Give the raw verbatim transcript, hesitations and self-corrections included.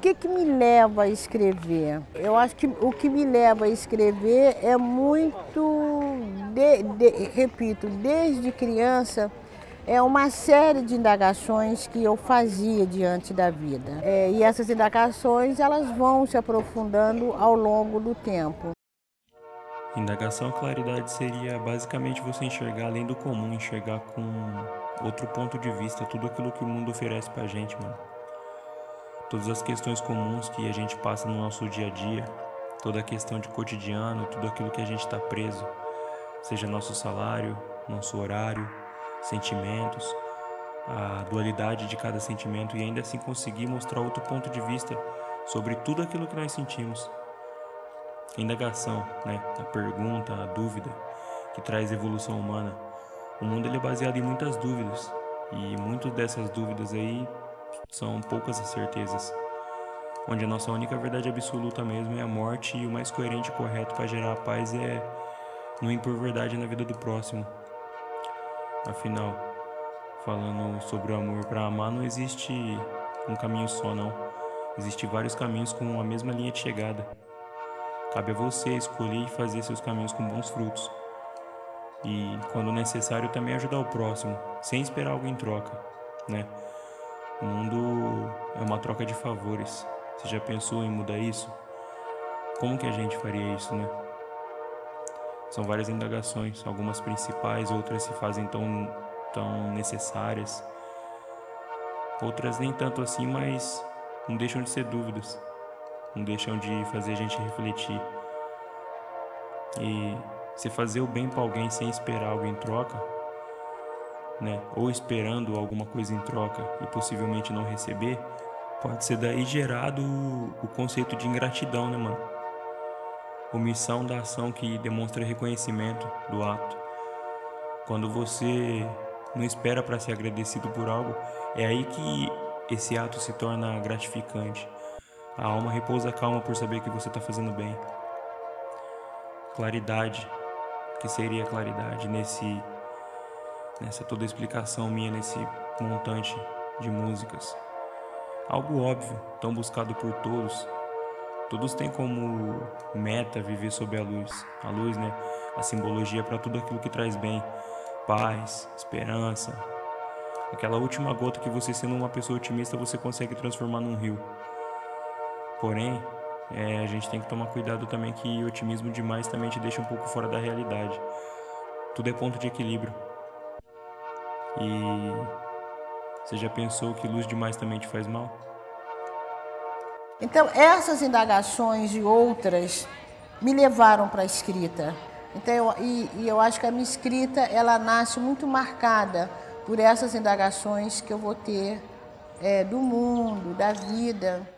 que que me leva a escrever? Eu acho que o que me leva a escrever é muito, de, de, repito, desde criança, é uma série de indagações que eu fazia diante da vida. É, e essas indagações, elas vão se aprofundando ao longo do tempo. Indagação claridade seria basicamente você enxergar além do comum, enxergar com outro ponto de vista, tudo aquilo que o mundo oferece pra gente, mano. Todas as questões comuns que a gente passa no nosso dia a dia, toda a questão de cotidiano, tudo aquilo que a gente tá preso, seja nosso salário, nosso horário, sentimentos, a dualidade de cada sentimento e ainda assim conseguir mostrar outro ponto de vista sobre tudo aquilo que nós sentimos. A indagação, né, a pergunta, a dúvida, que traz evolução humana. O mundo ele é baseado em muitas dúvidas, e muitas dessas dúvidas aí são poucas as certezas, onde a nossa única verdade absoluta mesmo é a morte, e o mais coerente e correto para gerar a paz é não impor verdade na vida do próximo. Afinal, falando sobre o amor, para amar não existe um caminho só, não. Existem vários caminhos com a mesma linha de chegada. Cabe a você escolher e fazer seus caminhos com bons frutos. E, quando necessário, também ajudar o próximo, sem esperar algo em troca, né? O mundo é uma troca de favores. Você já pensou em mudar isso? Como que a gente faria isso, né? São várias indagações, algumas principais, outras se fazem tão, tão necessárias. Outras nem tanto assim, mas não deixam de ser dúvidas. Não deixam de fazer a gente refletir. E se fazer o bem para alguém sem esperar algo em troca, né, ou esperando alguma coisa em troca e possivelmente não receber, pode ser daí gerado o conceito de ingratidão, né, mano? Omissão da ação que demonstra reconhecimento do ato. Quando você não espera para ser agradecido por algo, é aí que esse ato se torna gratificante. A alma repousa calma por saber que você está fazendo bem. Claridade, que seria claridade nesse, nessa toda explicação minha, nesse montante de músicas. Algo óbvio, tão buscado por todos. Todos têm como meta viver sob a luz. A luz, né? A simbologia para tudo aquilo que traz bem. Paz, esperança. Aquela última gota que você, sendo uma pessoa otimista, você consegue transformar num rio. Porém, é, a gente tem que tomar cuidado também que o otimismo demais também te deixa um pouco fora da realidade. Tudo é ponto de equilíbrio. E você já pensou que luz demais também te faz mal? Então, essas indagações e outras me levaram para a escrita. Então, eu, e, e eu acho que a minha escrita, ela nasce muito marcada por essas indagações que eu vou ter é, do mundo, da vida.